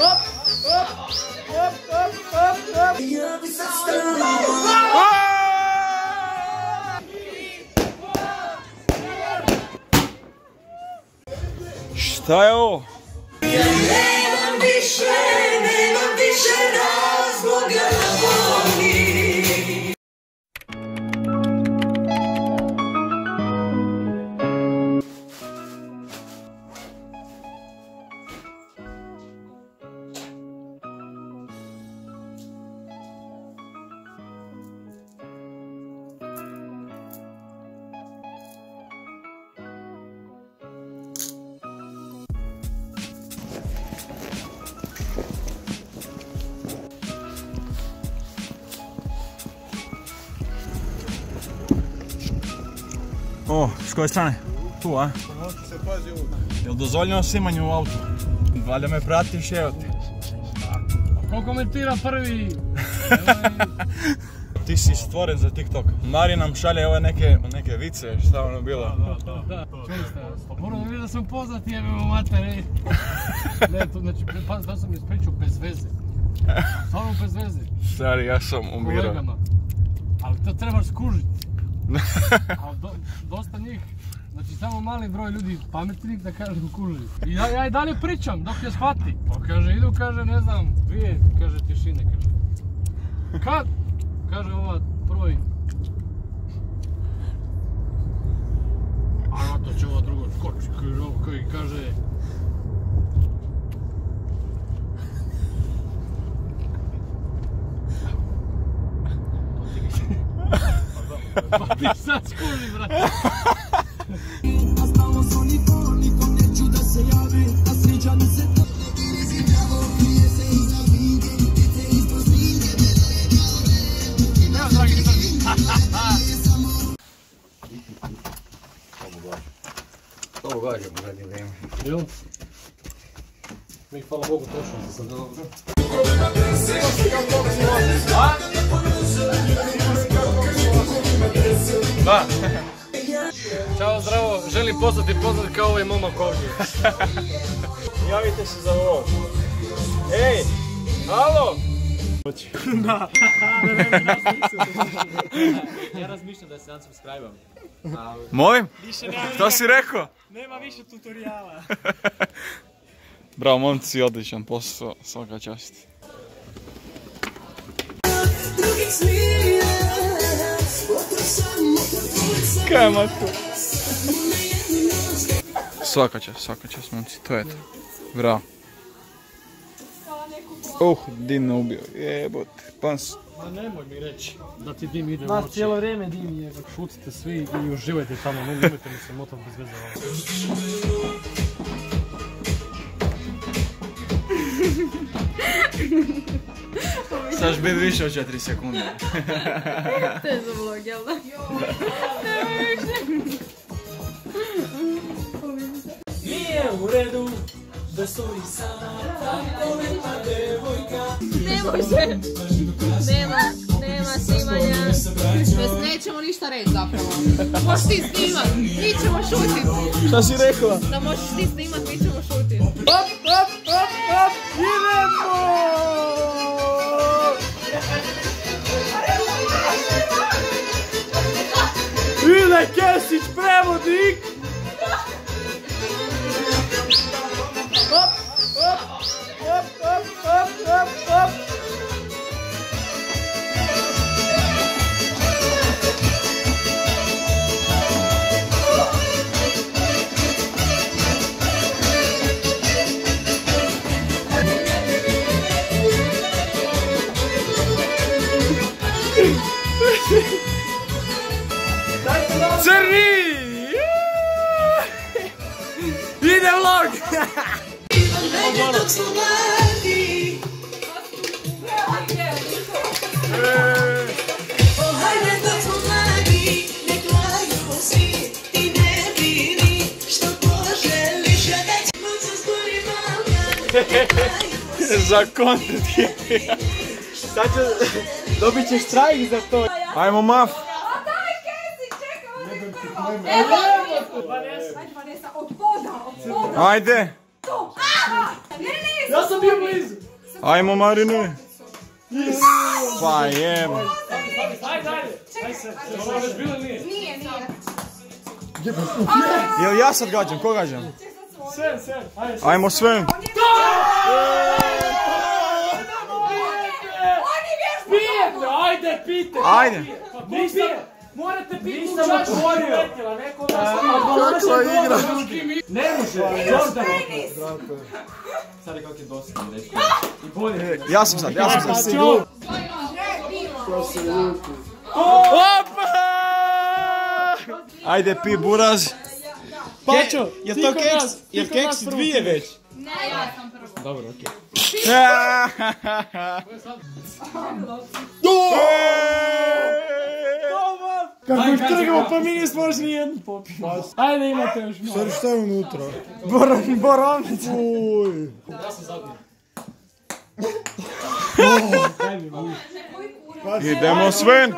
Šta je ovo? Ja nemam više razloga da volim. O, s koje strane? Tu, a? Možete se pazi ovo. Jel dozvoljeno snimanje u autu? Valjda me pratiš, evo ti. Ko komentira prvi? Ti si stvoren za TikTok. Mari nam šalje ove neke vice, šta ono bilo? Da, čuli ste. Moram da vidim da sam poznat, jebimo mater, ej. Ne, to znači, pazi, da sam ispričao bez veze. Stvarno bez veze. Stari, ja sam umirao. Kolegama. Ali to trebaš skužiti. Ali dosta njih, znači samo mali broj ljudi pametnih da kaže kuži. I ja i dalje pričam dok ne shvati. Pa kaže, idu, kaže, ne znam, dvije, kaže, tišine, kaže. Kad? Kaže ova broj. A na to će ova druga skoči, kaže ovo koji kaže. Pa ti sad skuži, brate. Ovo gađa u zadnje vrijeme. Jel? Mi hvala Bogu točno sam dobro. Da. Ćao, zdravo, želim postati poznat kao ovaj momak ovdje. Javite se za ovo. Ej, halo! Da. Ja razmišljam da se unsubscribe-am. Molim? Šta si rekao? Nema više tutoriala. Bravo, momci, odličan posao, svaka čast. Kaj je matko? Svaka čast, momci, to je to. Bravo. Dim me ubio, jebote, pans. Ma nemoj mi reći da ti dim ide u oči. Nas cijelo vrijeme dim je. Šutite svi i uživajte tamo, ne nemojte mi se motat bez veze. Saš biti više od 4 sekunde. To je za vlog, jel da? Nije u redu da stoji sama takoveta devojka. Ne može. Nema snimanja. Bez nećemo ništa reći zapravo. Možeš ti snimat, mi ćemo šutit. Šta si rekla? Da možeš ti snimat, mi ćemo šutit. Idemo! Ide Kesić, prevodnik! Hop! Crni! Ide vlog! Za content hippie. Sad ću, dobit ćeš strajk za to. Ajmo maf. Vanessa, od poda. Ajde. Ne, Ja sam bio blizu. Ajmo Marine. Pa jebo. Ajde. Ajde se. Ovo je već bilo nije. Nije. Jel ja sad gađam? Ko gađam? Sve. Ajde. Ajmo sve. Pijete, ajde, pijte. Ajde. Nisam, morate piti u čašu. Neko nas Kakva igra. ne može. Jordan. Sad je kako je dosadno, dečko. I bolje. Ja sam sad. Ajde pi buraz. Pačo, je to keks? Je keks dvije već? Ne, ja sam prvo. Dobro, okej. Kako ih trgamo, pa mi nismo još nijednu popili. Ajde, imate još malo. Stari, šta je unutra? Borovnica. Uj. Ja sam zadnji. Idemo Sven.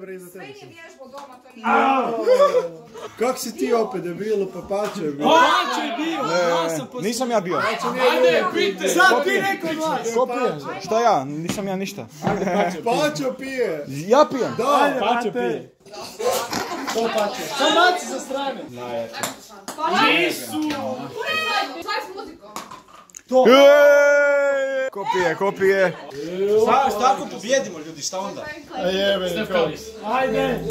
Kak si ti opet debilu, pa Pačo je bio? Pačo je bio. Nisam ja bio. Ajde, pijte. Sad ti neko glas. Ko pije? Šta ja? Nisam ja ništa. Pačo pije! Ja pijem. Da! Pačo pije. To Pačo. Sad baci sa strane. Nisu. Šta je s muzikom? Ko pije? Šta ako pobjedimo ljudi, šta onda? Ajde.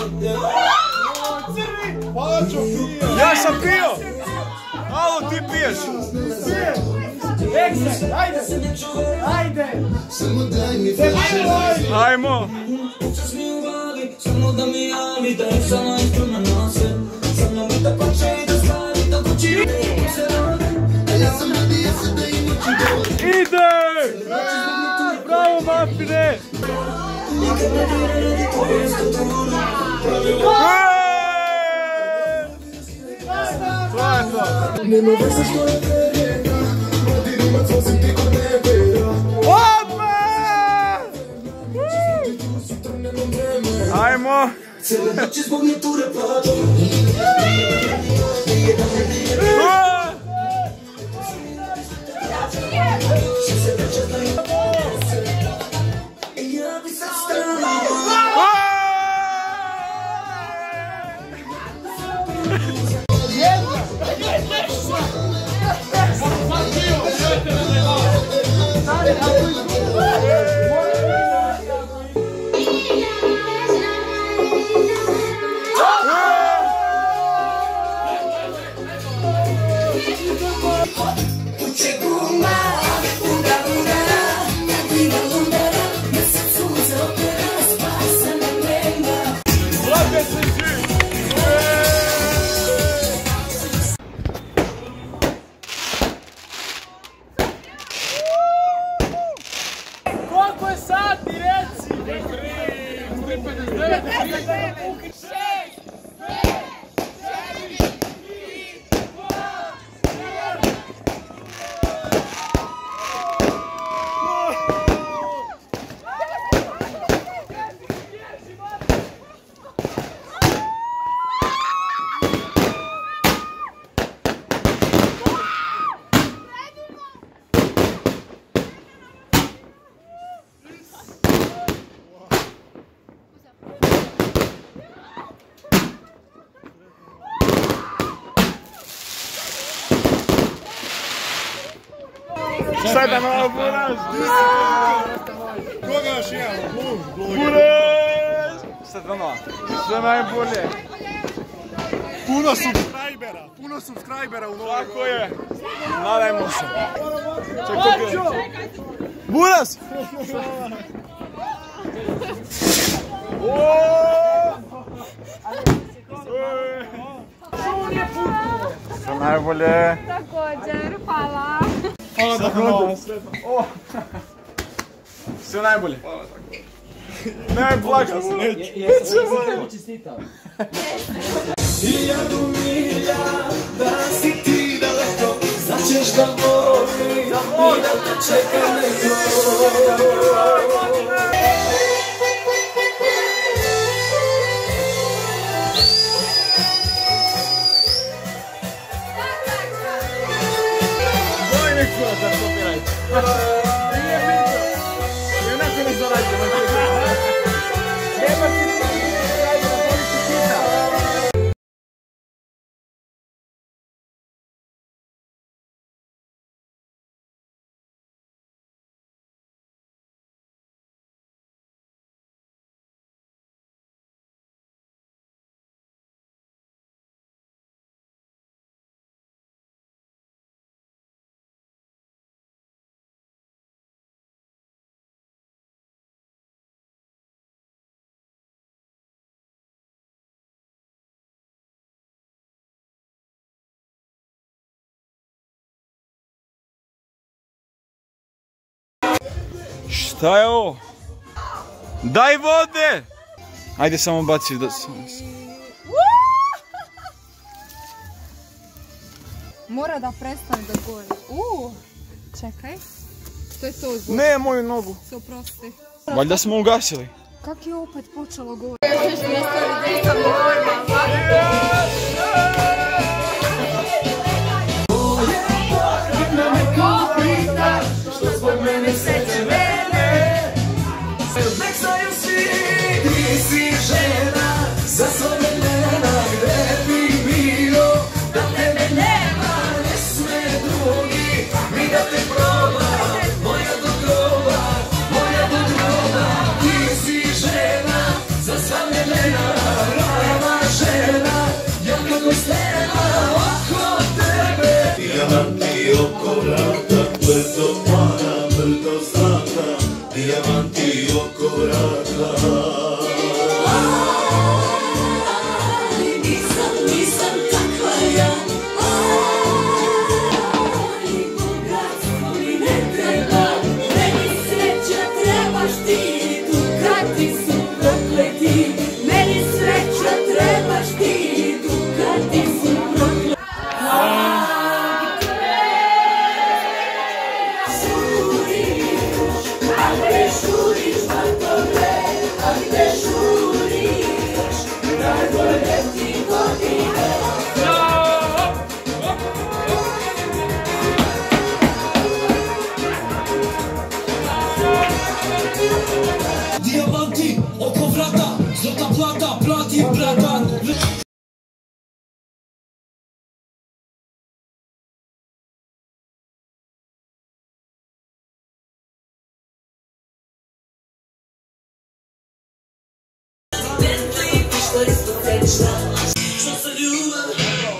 Pačo pije! Ja sam pio! Alo, ti piješ! Ekstra, ajde. Ajmo! Ide! Bravo, Mafine! Ajmo! Koliko je sati, reci? 3:59. Sada malo buraz! Koga još imamo? Buraz! Sad ono, sve najbolje. Puno subscribera u novoj Tako je. Nadajmo se. Čekaj. Buraz! Sve najbolje. Također, hvala. Sve najbolje. Ne plaćam. Hvala. Nije bitno. I onako ne zarađujemo. Nema ti zarađujemo, boli ti pita. Šta je ovo? Daj vode! Ajde samo baci da... Mora da prestane da gori. Čekaj. Što je to zbog? Ne, moju nogu. Se oprosti. Valjda smo ugasili. Kak je opet počelo gori? Dijamanti oko vrata, brdo para, brdo zlata. Dijamanti oko vrata. Nisam takva ja. Bogatstvo mi ne treba, meni sreća trebaš ti. Dukati su prokleti, meni sreća trebaš ti. Dukati su prokleti. Dijamanti oko vrata, zlata plata, plati bratan. Što se ljubav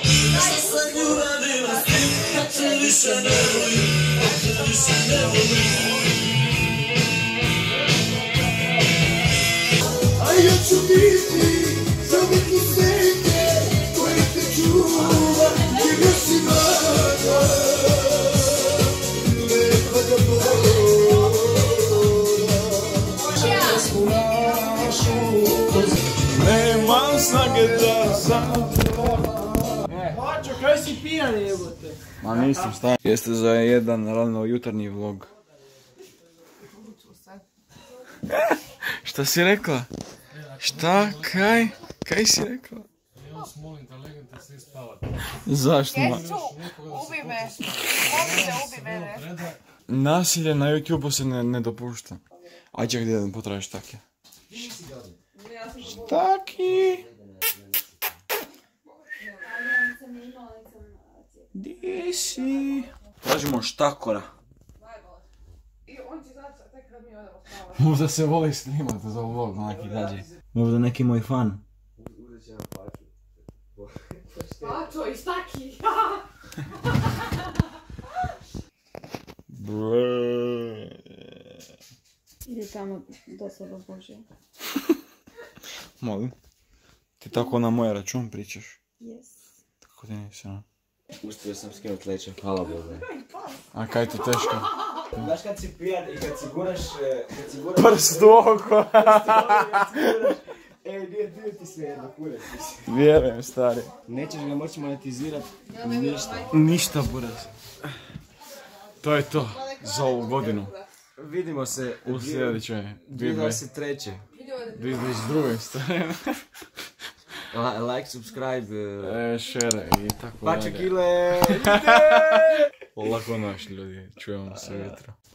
ima, kad se više ne voli, kad se više ne voli. A ja ću biti za uvijek u svijet koji te čuva, gdje još si mlada, nema da bola. Časku našu, nemam snage da sam. Mačo, kaj si pijan jebote? Ma nisam, šta? Jeste za jedan rano jutarnji vlog. Šta si rekla? Šta? Kaj? Kaj si rekla? Ja vas molim da legnete svi spavati. Zašto? Ubi me. Momče, ubi mene. Nasilje na YouTube-u se ne dopušta. Aj čak da potražiš take. Štaki! Gdje si? Tražimo štakora. Možda se voli snimati za vlog, neki dađe. Možda neki moj fan. Pačo i štaki. Ide tamo do sebe Bože. Molim. Ti tako na moj račun pričaš? Yes. Tako ti nisi, no? Uspio sam skinuti leće, hvala Bogu. A kaj ti teško? Znaš kad si pijan i kad si guraš... Prst u oko! Nije ti sve jedno, kurac si. Vjerujem, stari. Nećeš ga moći monetizirat ništa. Ništa, buraz. To je to za ovu godinu. Vidimo se U sljedećoj 2023. 2022. stari. Like, subscribe. Share i tako Pače kile! Lako noć, ljudi. Čujemo se ujutro.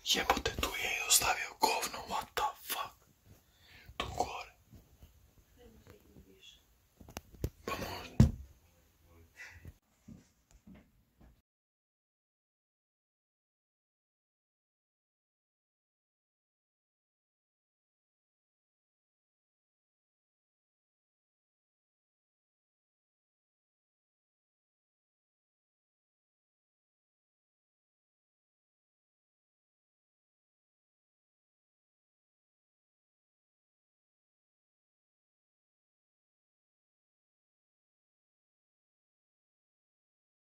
Jebote, tu je ostavio govno u